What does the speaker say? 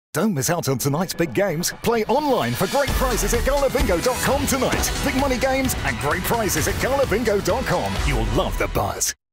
Don't miss out on tonight's big games. Play online for great prizes at galabingo.com tonight. Big money games and great prizes at galabingo.com. You'll love the buzz.